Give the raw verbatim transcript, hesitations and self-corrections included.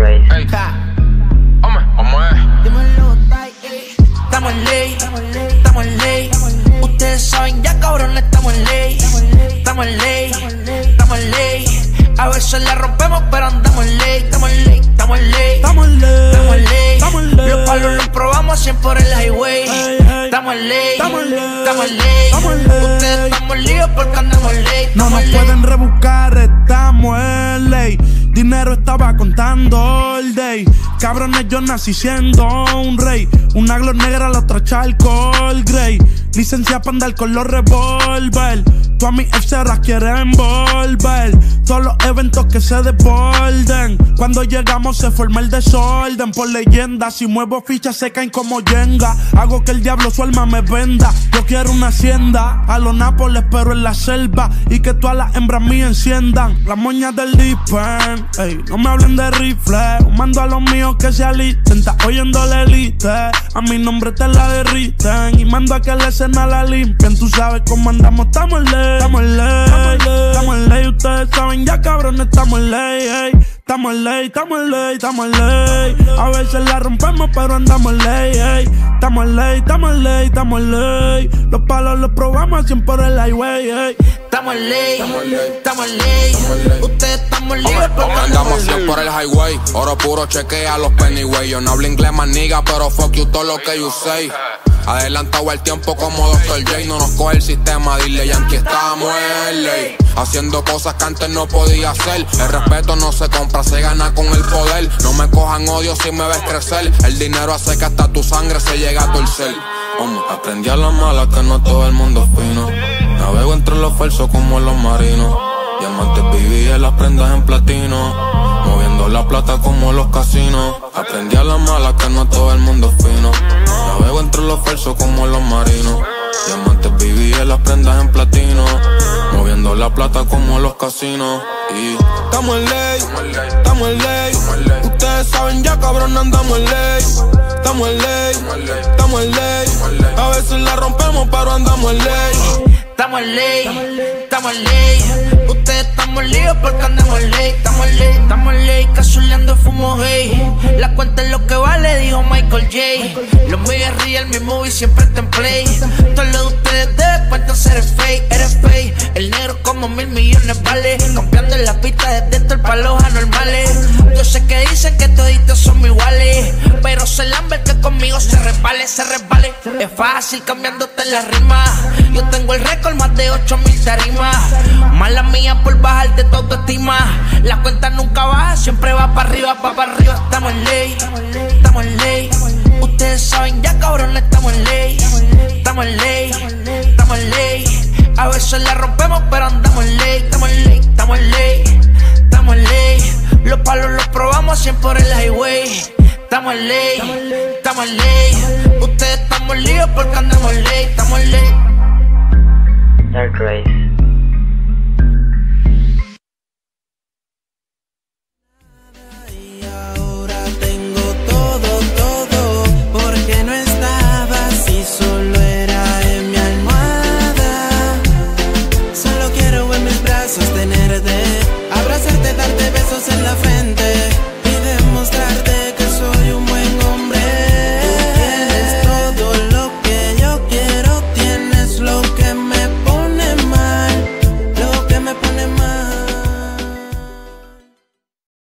Darkraze. Ey, Ome, ¿cómo es? Estamos en ley, estamos en ley. Ustedes saben ya, cabrón, estamos en ley. Estamos en ley, estamos en ley. A veces la rompemos, pero andamos en ley. Estamos en ley, estamos en ley. Estamos en ley, estamos en ley. Los palos los probamos siempre por el highway. Estamos en ley, estamos en ley. Estamos en ley. Ustedes estamos líos porque andamos en ley. No nos pueden rebuscar, estamos en ley. Dinero estaba contando all day. Cabrones, yo nací siendo un rey. Una glow negra, la otra charcoal grey. Licencia para andar con los revólver. Tú a mi ex se las quieren envolver. Todos los eventos que se desborden. Cuando llegamos se forma el desorden. Por leyenda, si muevo fichas se caen como yenga. Hago que el diablo su alma me venda. Yo quiero una hacienda a los Nápoles pero en la selva. Y que todas las hembras mías enciendan las moñas del dispen. Ey, no me hablen de rifle. Mando a los míos que se alisten. Está oyendo la elite. A mi nombre te la derriten. Y mando a que la escena la limpien. Tú sabes cómo andamos, estamos en ley. Estamos en ley, estamos en ley. Ustedes saben ya, cabrón, estamos en ley. Ey. Estamos en ley, estamos en ley, estamos en ley. A veces la rompemos, pero andamos en ley. Ey. Estamos en ley, estamos en ley, estamos en ley. Los palos los probamos siempre por el highway. Ey. Estamos en ley, estamos en ley. Ustedes estamos libres porque andamos siempre por el highway. Oro puro, chequea los pennyway. Yo no hablo inglés, más nigga, pero fuck you todo lo que you say. Adelantado el tiempo como doctor J. No nos coge el sistema, dile Yankee, estamos en ley. Haciendo cosas que antes no podía hacer. El respeto no se compra, se gana con el poder. No me cojan odio si me ves crecer. El dinero hace que hasta tu sangre se llegue a torcer. Hombre, aprendí a la mala que no todo el mundo es fino. Navego entre los falsos como los marinos. Diamantes viví en las prendas en platino. Moviendo la plata como los casinos. Aprendí a la mala que no todo el mundo es fino. Navego entre los falsos como los marinos. Diamantes viví en las prendas en platino. Moviendo la plata como los casinos. Y estamos en ley, estamos en ley. Ustedes saben ya, cabrón, andamos en ley. Estamos en ley, estamos en ley. A veces la rompemos, pero andamos en ley. Estamos en ley, estamos en ley. Ustedes estamos líos porque andamos en ley. Estamos en ley, estamos en ley. Cazuleando fumo gay. La cuenta es lo que vale, dijo Michael J. Los míos es real, mi movie siempre está en play. Todo lo de ustedes de cuenta ser fake, eres fake. El negro como mil millones vale. Campeando en la pista desde dentro pa' los anormales. Yo sé que dicen que toditos son iguales, pero se lambe que conmigo se resbale, se resbale. Es fácil cambiándote la rima. Yo tengo el récord, más de ocho mil tarimas. Mala mía por bajarte tu autoestima. La cuenta nunca baja, siempre va para arriba, pa' para arriba. Estamos en ley, estamos en ley. Ustedes saben ya, cabrón, estamos en ley. Estamos en ley, estamos en ley. A veces la rompemos, pero andamos en ley. Estamos en ley, estamos en ley, estamos en ley. Los palos los probamos siempre por el highway. Estamos en ley, estamos en ley. Ustedes estamos líos porque andamos en ley. Estamos en ley. Darkraze.